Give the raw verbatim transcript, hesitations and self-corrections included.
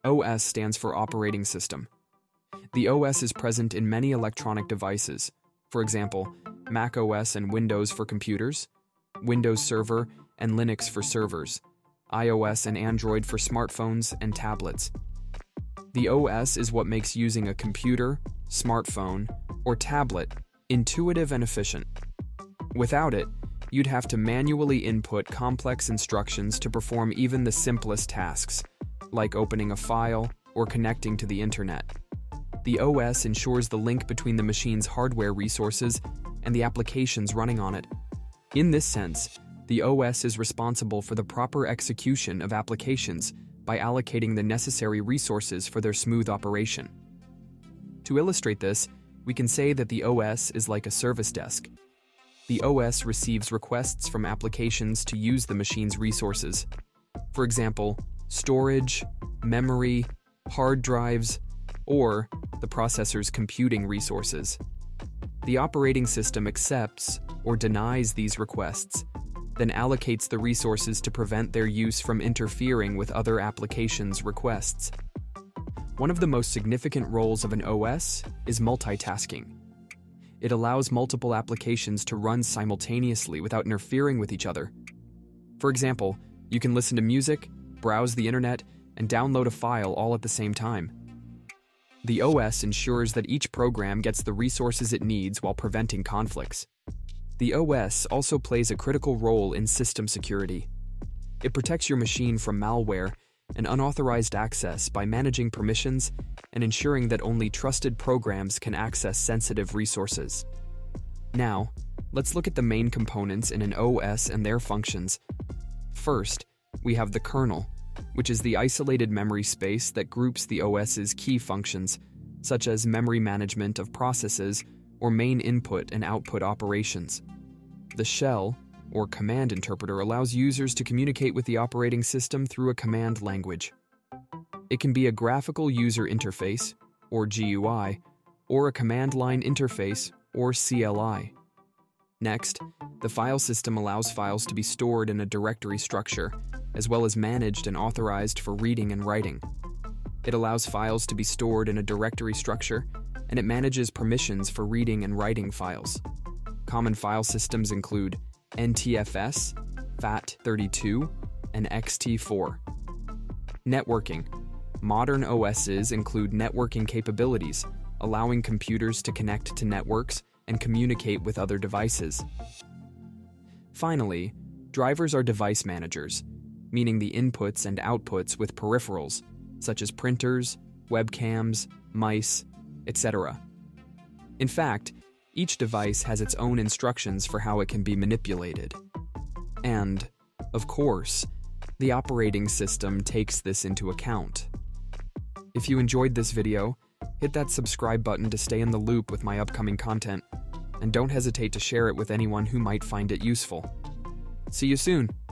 O S stands for operating system. The O S is present in many electronic devices, for example, macOS and Windows for computers, Windows Server and Linux for servers, iOS and Android for smartphones and tablets. The O S is what makes using a computer, smartphone, or tablet intuitive and efficient. Without it, you'd have to manually input complex instructions to perform even the simplest tasks, like opening a file or connecting to the internet. The O S ensures the link between the machine's hardware resources and the applications running on it. In this sense, the O S is responsible for the proper execution of applications by allocating the necessary resources for their smooth operation. To illustrate this, we can say that the O S is like a service desk. The O S receives requests from applications to use the machine's resources. For example, storage, memory, hard drives, or the processor's computing resources. The operating system accepts or denies these requests, then allocates the resources to prevent their use from interfering with other applications' requests. One of the most significant roles of an O S is multitasking. It allows multiple applications to run simultaneously without interfering with each other. For example, you can listen to music, browse the internet, and download a file all at the same time. The O S ensures that each program gets the resources it needs while preventing conflicts. The O S also plays a critical role in system security. It protects your machine from malware and unauthorized access by managing permissions and ensuring that only trusted programs can access sensitive resources. Now, let's look at the main components in an O S and their functions. First, we have the kernel, which is the isolated memory space that groups the OS's key functions, such as memory management of processes or main input and output operations. The shell, or command interpreter, allows users to communicate with the operating system through a command language. It can be a graphical user interface, or G U I, or a command line interface, or C L I. Next, the file system allows files to be stored in a directory structure, as well as managed and authorized for reading and writing. It allows files to be stored in a directory structure, and it manages permissions for reading and writing files. Common file systems include N T F S, F A T thirty-two, and X T four. Networking. Modern O Ss include networking capabilities, allowing computers to connect to networks and communicate with other devices. Finally, drivers are device managers, meaning the inputs and outputs with peripherals, such as printers, webcams, mice, et cetera. In fact, each device has its own instructions for how it can be manipulated. And, of course, the operating system takes this into account. If you enjoyed this video, hit that subscribe button to stay in the loop with my upcoming content, and don't hesitate to share it with anyone who might find it useful. See you soon!